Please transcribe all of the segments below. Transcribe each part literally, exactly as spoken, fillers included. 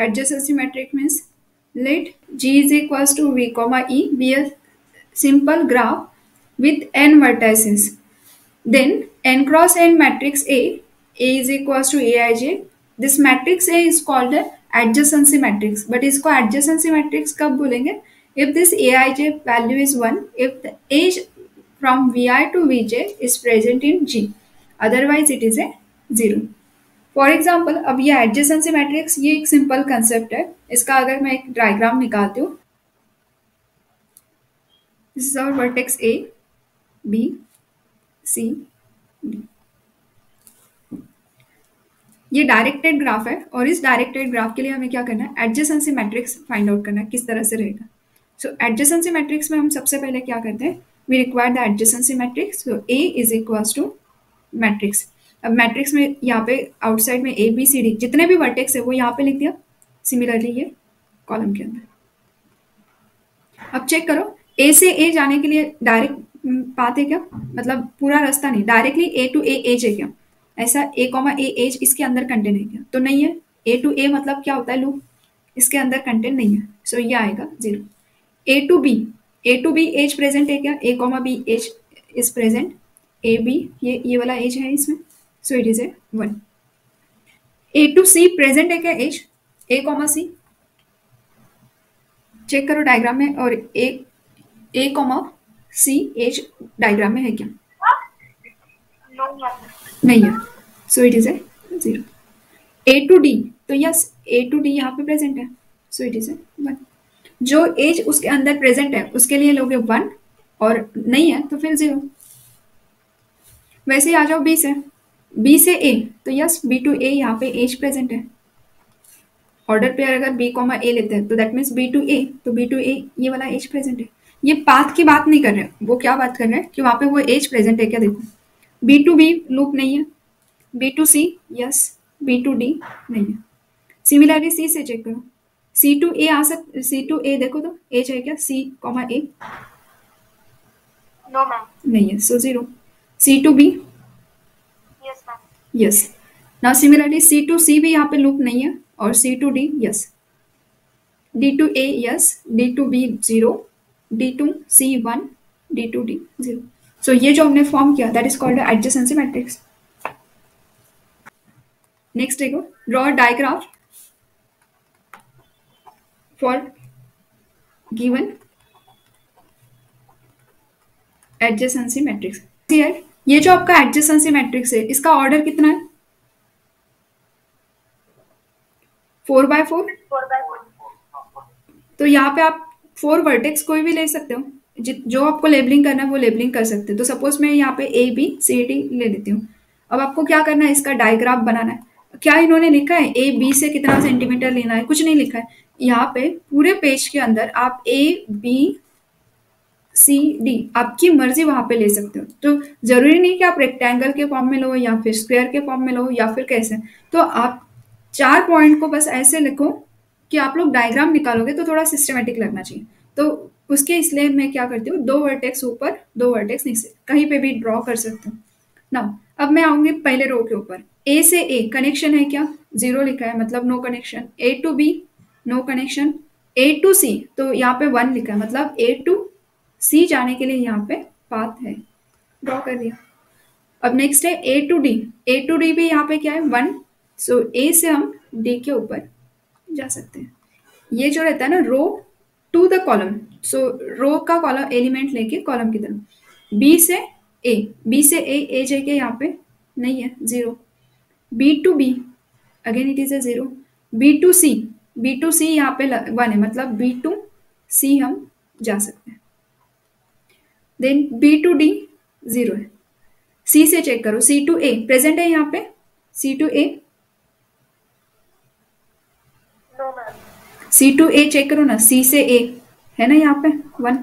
adjacency matrix means let G is equals to V comma E be a simple graph with n vertices. Then n cross n matrix A, A is equals to Aij. This matrix A is called a adjacency matrix. But इसको adjacency matrix कब बोलेंगे? If this Aij value is one, if the age from Vi to Vj is present in G, otherwise it is a zero. For example अब ये adjacency matrix ये एक simple concept है. इसका अगर मैं एक डायग्राम निकालती हूँ, this is our vertex A B C D. ये डायरेक्टेड ग्राफ है और इस डायरेक्टेड ग्राफ के लिए हमें क्या करना है? एडजेसेंसी मैट्रिक्स फाइंड आउट करना है किस तरह से रहेगा. सो एडजेसेंसी मैट्रिक्स में हम सबसे पहले क्या करते हैं? We require the adjacency matrix. So A is equals to matrix. अब मैट्रिक्स में यहाँ पे आउटसाइड में ए बी सी डी जितने भी वर्टेक्स है वो यहाँ पे लिख दिया. सिमिलरली ये कॉलम के अंदर. अब चेक करो, ए से ए जाने के लिए डायरेक्ट पाथ है क्या? मतलब पूरा रास्ता नहीं, directly A to A edge है क्या? ऐसा ए कॉमा ए एज इसके अंदर कंटेंट है क्या? तो नहीं है. ए टू ए मतलब क्या होता है? लूप. इसके अंदर कंटेंट नहीं है. सो so ये आएगा zero. A to B, A to B edge present है क्या? A comma B edge is present. A B ये ये वाला एज है इसमें. So it is a one. A to C present है क्या edge? A comma C. Check करो डायग्राम में, और A A comma C edge diagram में है क्या? नहीं है. So it is a zero. A to D, तो यस ए टू डी यहाँ पे प्रेजेंट है. So it is a one. जो एज उसके अंदर प्रेजेंट है उसके लिए लोगे वन, और नहीं है तो फिर जीरो. वैसे ही आ जाओ बी से. बी से ए, तो यस बी टू ए यहाँ पे एज प्रेजेंट है. ऑर्डर पे अगर बी कॉमा ए लेते हैं तो that means B to A, तो बी टू ए ये वाला एज प्रेजेंट है. ये पाथ की बात नहीं कर रहे हैं, वो क्या बात कर रहे हैं कि वहां पे वो एज प्रेजेंट है क्या? देखो बी टू बी लूप नहीं है. B to C yes, B to D नहीं है. सिमिलरली सी से चेक करो. सी टू ए आ सकता, सी टू ए देखो तो एज है क्या? C comma A no ma'am नहीं है. So zero. C to B yes ma'am yes. Now similarly C to C भी यहाँ पे लूप नहीं है, और C to D yes. D to A yes, D to B zero, D to C one, D to D zero. So ये जो हमने form किया that is called adjacency matrix. Next देखो, draw digraph for given adjacency matrix. ये जो आपका adjacency matrix है इसका ऑर्डर कितना है? Four by four. Four by four. तो यहाँ पे आप फोर वर्टेक्स कोई भी ले सकते हो. जो आपको लेबलिंग करना है वो लेबलिंग कर सकते हो. तो सपोज मैं यहाँ पे ए बी सी डी ले लेती हूँ. अब आपको क्या करना है? इसका डायग्राफ बनाना है. क्या इन्होंने लिखा है ए बी से कितना सेंटीमीटर लेना है? कुछ नहीं लिखा है. यहाँ पे पूरे पेज के अंदर आप ए बी सी डी आपकी मर्जी वहां पे ले सकते हो. तो जरूरी नहीं कि आप रेक्टेंगल के फॉर्म में लो या फिर स्क्वायर के फॉर्म में लो या फिर कैसे. तो आप चार पॉइंट को बस ऐसे लिखो कि आप लोग डायग्राम निकालोगे तो थोड़ा सिस्टमेटिक लगना चाहिए. तो उसके इसलिए मैं क्या करती हूँ, दो वर्टेक्स ऊपर दो वर्टेक्स नीचे कहीं पे भी ड्रॉ कर सकते हूँ. नाउ अब मैं आऊंगी पहले रो के ऊपर. ए से ए कनेक्शन है क्या? जीरो लिखा है मतलब no connection. A to B no connection. A to C तो यहाँ पे वन लिखा है मतलब ए टू सी जाने के लिए यहाँ पे पाथ है. ड्रॉ कर दिया. अब नेक्स्ट है A to D. A to D भी यहाँ पे क्या है? वन. सो ए से हम डी के ऊपर जा सकते हैं. ये जो रहता है ना row to the column, so row का कॉलम एलिमेंट लेके कॉलम की तरफ. बी से ए, बी से ए एज है क्या? यहाँ पे नहीं है, zero. B to B again it is a zero. B to C, B to C यहाँ पे वन है मतलब बी टू सी हम जा सकते हैं. Then B to D zero है. सी से चेक करो. सी टू ए प्रेजेंट है यहाँ पे? C to A no ma'am. C to A check करो ना. सी से ए है ना यहाँ पे one.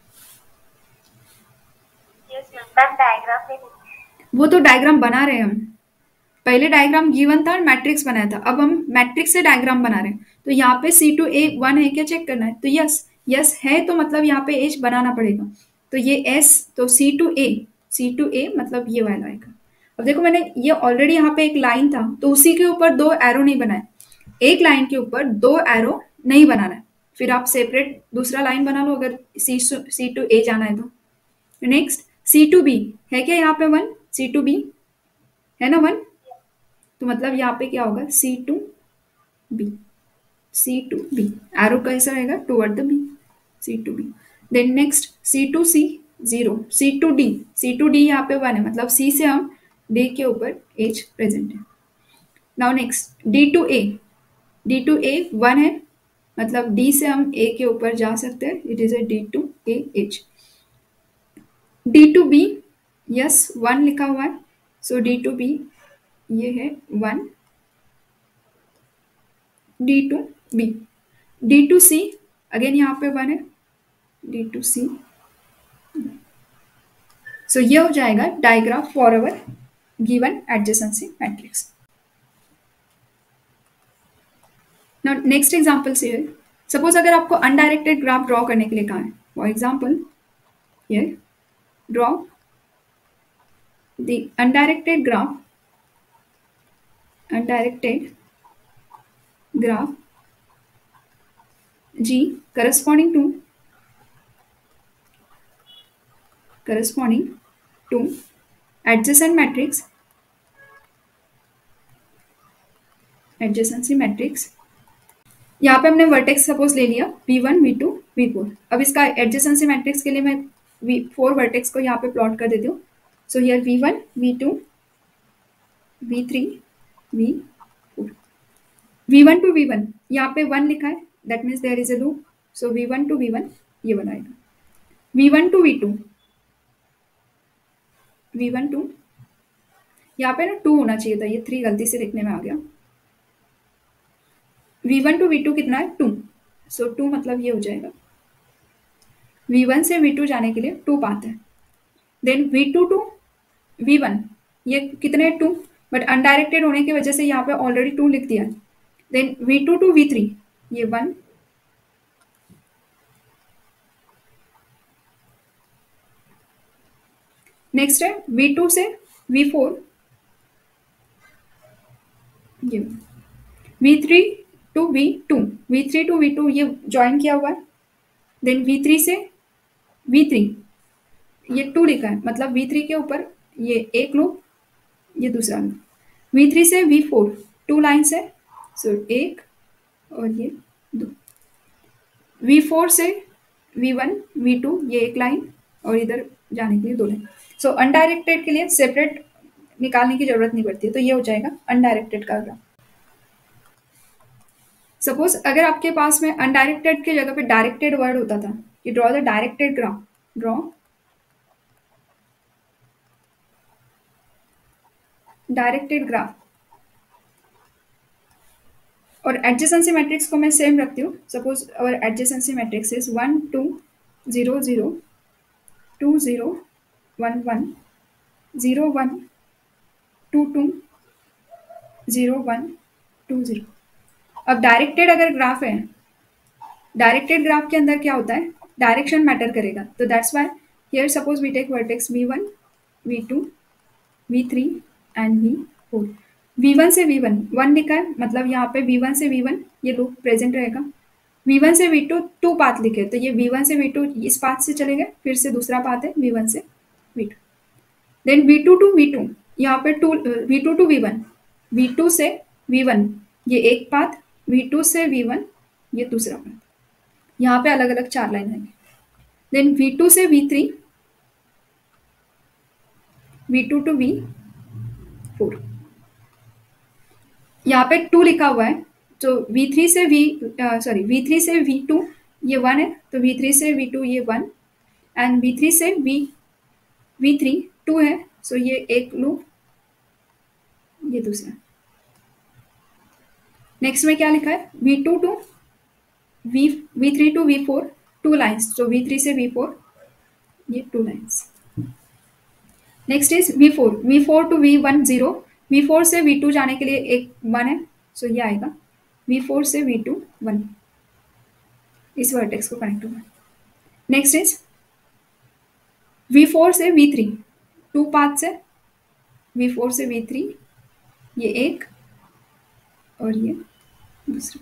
Yes ma'am. Ma'am diagram में वो तो डायग्राम बना रहे हैं हम. पहले डायग्राम गिवन था और मैट्रिक्स बनाया था. अब हम मैट्रिक्स से डायग्राम बना रहे हैं. तो यहाँ पे सी टू ए वन है क्या? चेक करना है. तो यस यस है, तो मतलब यहाँ पे एज बनाना पड़ेगा. तो ये एस, तो सी टू ए, सी टू ए मतलब ये वाला आएगा. अब देखो मैंने ये ऑलरेडी यहाँ पे एक लाइन था तो उसी के ऊपर दो एरो नहीं बनाए. एक लाइन के ऊपर दो एरो नहीं बनाना है, फिर आप सेपरेट दूसरा लाइन बना लो अगर सी सी टू ए जाना है तो। नेक्स्ट सी टू बी है क्या यहाँ पे वन, सी टू बी है ना वन, तो मतलब यहाँ पे क्या होगा C to B, C to B arrow कैसा रहेगा toward the B, C to B. Then next C to C zero, C to D, C to D यहाँ पे वन है मतलब सी से हम डी के ऊपर एच प्रेजेंट है। Now next D to A, D to A one है मतलब डी से हम ए के ऊपर जा सकते हैं, it is a D to A edge. D to B yes one लिखा हुआ है, सो डी टू बी ये है one, D to B. D to C again यहाँ पे वन है, डी टू सी। सो ये हो जाएगा digraph for our given adjacency matrix. Now next example से है, सपोज अगर आपको अनडायरेक्टेड ग्राफ ड्रॉ करने के लिए कहा है, for example here draw the undirected graph, undirected graph G corresponding to corresponding to adjacent matrix, adjacency matrix। यहाँ पे हमने वर्टेक्स सपोज ले लिया V one V two V four. अब इसका एडजेसेंसी मैट्रिक्स के लिए मैं वी फोर वर्टेक्स को यहाँ पे प्लॉट कर देती हूँ। So here V one V two V three V four. V one to V one यहाँ पे वन लिखा है, that means there is a loop, so V one to V one ये बनाएगा। V one to V two, V one to यहाँ पे ना to होना चाहिए था, ये थ्री गलती से लिखने में आ गया। V one to V two कितना है टू, सो टू मतलब ये हो जाएगा। वी वन से वी टू जाने के लिए टू पाथ है। Then V two to V one ये कितने टू, बट अनडायरेक्टेड होने की वजह से यहाँ पे ऑलरेडी टू लिख दिया है। Then V two to V three ये वन, नेक्स्ट है वी टू से वी फोर ये, V three to V two, V three to V two ये ज्वाइन किया हुआ है। देन वी थ्री से वी थ्री ये टू लिखा है मतलब वी थ्री के ऊपर ये एक लूप ये दूसरा लूप। वी थ्री से वी फोर टू लाइन्स है, सो so, एक और ये दो। वी फोर से वी वन वी टू ये एक लाइन और इधर जाने के लिए दो लाइन। सो अनडायरेक्टेड के लिए सेपरेट निकालने की जरूरत नहीं पड़ती है, तो ये हो जाएगा अनडायरेक्टेड का ग्राफ। सपोज अगर आपके पास में अनडायरेक्टेड के जगह पे डायरेक्टेड वर्ड होता था कि draw the directed graph, draw directed graph, और एडजेसेंसी मैट्रिक्स को मैं सेम रखती हूँ। Suppose our adjacency matrix is one two zero zero two zero one one zero one two two zero one two zero. अब directed अगर graph है, directed graph के अंदर क्या होता है डायरेक्शन मैटर करेगा, तो that's why here suppose we take vertex V one V two V three and V four. V one से वी वन वन लिखा है मतलब यहाँ पे वी वन से वी वन ये लूप प्रेजेंट रहेगा। वी वन से वी टू टू पाथ लिखे तो ये वी वन से वी टू इस पाथ से चले गए, फिर से दूसरा पाथ है वी वन से V two. Then V two to V two यहाँ पे two V two to V one, V two से वी वन ये एक पाथ, वी टू से वी वन ये दूसरा पाथ, यहाँ पे अलग अलग चार लाइन आएंगे। देन वी टू से V three V two to V four, यहाँ पे टू लिखा हुआ है तो वी थ्री से वी सॉरी वी थ्री से वी टू ये वन है, तो वी थ्री से वी टू ये वन एंड वी थ्री से वी वी थ्री टू है, सो ये एक लूप ये दूसरा। नेक्स्ट में क्या लिखा है V two to V V three to V four two lines, तो वी थ्री से वी फोर ये two lines. Next is V four V four to V one zero, V four से वी टू जाने के लिए एक one है, सो ये आएगा वी फोर से वी टू वन, इस वर्टेक्स को कनेक्ट होगा। नेक्स्ट इज वी फोर से वी थ्री टू पाथ से, वी फोर से वी थ्री ये एक और ये दूसरा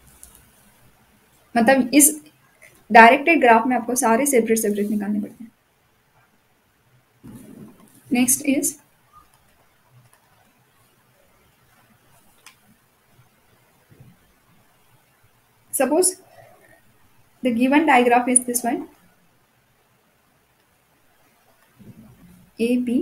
मतलब इस डायरेक्टेड ग्राफ में आपको सारे सेपरेट सेपरेट निकालने पड़ते हैं। Next is suppose the given diagram is this one, A B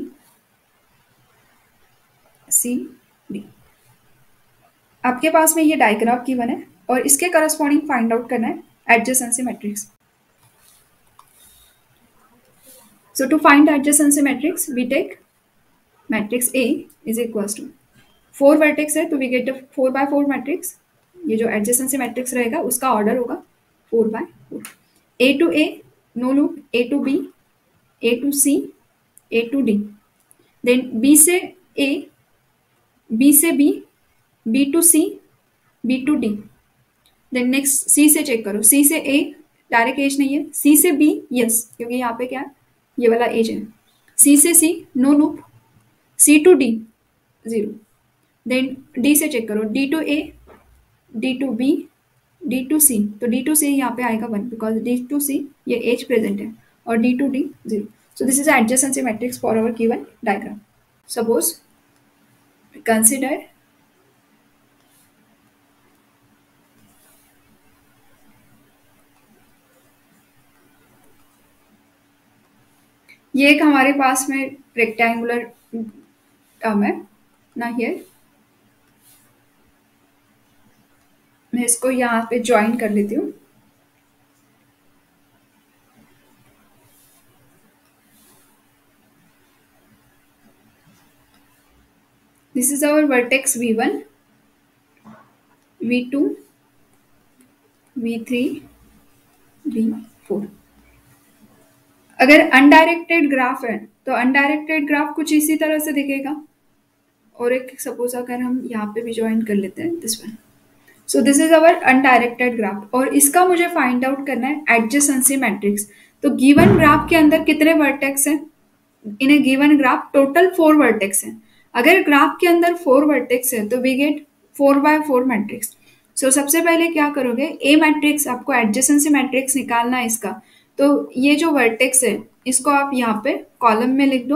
C D। आपके पास में ये डायग्राफ गिवन है और इसके करस्पॉन्डिंग फाइंड आउट करना है adjacency matrix. So to find adjacency matrix, we take matrix A is equals to four vertex है तो we get a four by four matrix। ये जो adjacency matrix रहेगा उसका ऑर्डर होगा four by four. A to A no loop, A to B, A to C, A to D, then B से A, B से B, B to C, B to D, then next C से check करो, C से A direct edge नहीं है, C से B yes क्योंकि यहाँ पे क्या है ये वाला एज है, C से C no loop, C to D zero, then D से चेक करो, D to A, D to B, D to C, तो D टू C यहाँ पे आएगा one because D to C ये एज प्रेजेंट है और D to D zero. So this is adjacency matrix for our given diagram. Suppose consider ये एक हमारे पास में रेक्टेंगुलर टर्म है ना, हियर मैं इसको यहाँ पे ज्वाइन कर लेती हूँ। This is our vertex V one, V two, V three, V four. अगर अनडायरेक्टेड ग्राफ है तो अनडायरेक्टेड ग्राफ कुछ इसी तरह से दिखेगा, और एक सपोज अगर हम यहाँ पे भी ज्वाइन कर लेते हैं this one, so this is our undirected graph और इसका मुझे फाइंड आउट करना है एडजेसेंसी मैट्रिक्स। तो गिवन ग्राफ के अंदर कितने वर्टेक्स हैं, in a given graph total four vertex हैं। अगर ग्राफ के अंदर फोर वर्टेक्स है तो we get four by four matrix. So सबसे पहले क्या करोगे, ए मैट्रिक्स आपको एडजेसेंसी मैट्रिक्स निकालना है इसका, तो ये जो वर्टेक्स है इसको आप यहाँ पे कॉलम में लिख दो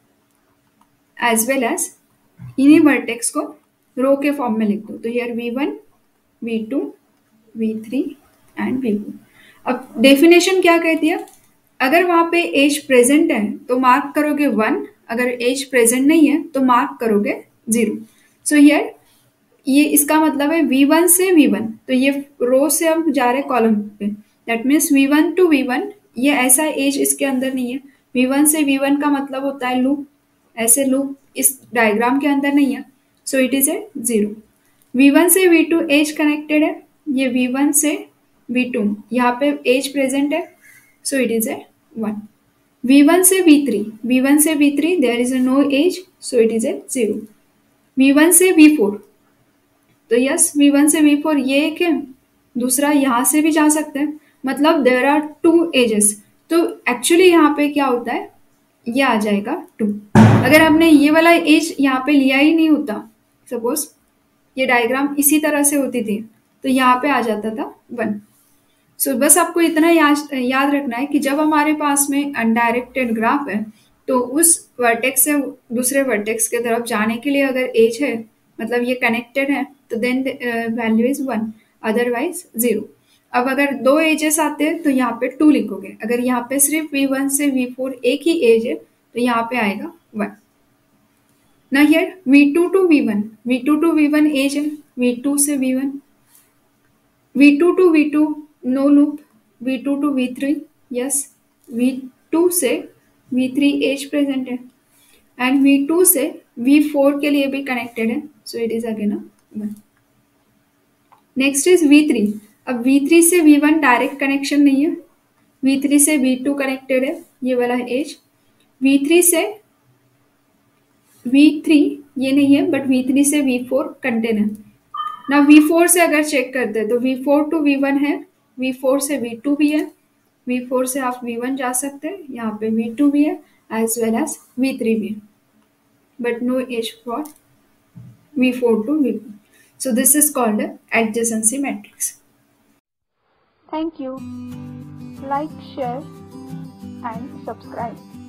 एज वेल एज इन्हीं वर्टेक्स को रो के फॉर्म में लिख दो। तो here V one, V two, V three and V four. अब डेफिनेशन क्या कहती है, अगर वहां पे एज प्रेजेंट है तो मार्क करोगे वन, अगर एज प्रेजेंट नहीं है तो मार्क करोगे जीरो। सो हियर ये इसका मतलब है वी वन से वी वन, तो ये रो से हम जा रहे कॉलम पे, that means V one to V one, ये ऐसा एज इसके अंदर नहीं है। वी वन से वी वन का मतलब होता है लूप, ऐसे लूप इस डायग्राम के अंदर नहीं है, so it is a zero. V one से वी टू एज कनेक्टेड है, ये वी वन से वी टू यहाँ पे एज प्रेजेंट है, so it is a one. V one से वी थ्री, वी वन से V three there is no edge, so it is a zero. V one से V four, तो yes V one से V four ये एक है, दूसरा यहाँ से भी जा सकते हैं, मतलब देर आर टू एजेस। तो एक्चुअली यहाँ पे क्या होता है, ये आ जाएगा टू। अगर आपने ये वाला एज यहाँ पे लिया ही नहीं होता, सपोज ये डायग्राम इसी तरह से होती थी, तो यहाँ पे आ जाता था वन। सो so, बस आपको इतना याद याद रखना है कि जब हमारे पास में अनडायरेक्टेड ग्राफ है तो उस वर्टेक्स से दूसरे वर्टेक्स के तरफ जाने के लिए अगर एज है, मतलब ये कनेक्टेड है, तो then value is one, otherwise zero. अब अगर दो एजेस आते हैं तो यहाँ पे टू लिखोगे, अगर यहाँ पे सिर्फ वी वन से वी फोर एक ही एज है तो यहाँ पे आएगा वन। ना here V two to V one, V two to V one edge है, वी टू से V one, V two to V two no loop, V two to V three yes, V two से V three edge present है, and V two से V four के लिए भी connected है, so it is again a one. Next is V three. अब V three से V one direct connection नहीं है, वी थ्री से वी टू कनेक्टेड है, ये वाला एज। वी थ्री से वी थ्री ये नहीं है, बट वी थ्री से वी फोर कंटेन है ना। वी फोर से अगर चेक करते हैं तो V four to V one है, वी फोर से वी टू भी है, वी फोर से आप वी वन जा सकते हैं, यहाँ पे वी टू भी है as well as V three भी है, but no edge for V four to V one. So this is called a adjacency matrix. Thank you. Like, share, and subscribe.